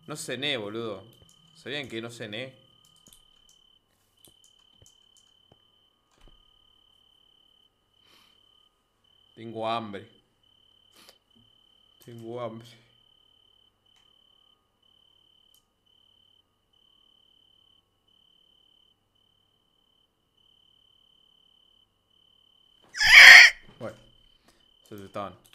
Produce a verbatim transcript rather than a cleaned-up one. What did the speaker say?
No cené, boludo. ¿Sabían que no cené? Tengo hambre. Tengo hambre. Bueno, se estaban.